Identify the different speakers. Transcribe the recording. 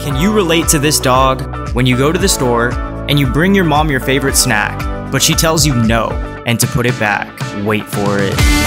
Speaker 1: Can you relate to this dog when you go to the store and you bring your mom your favorite snack, but she tells you no and to put it back? Wait for it.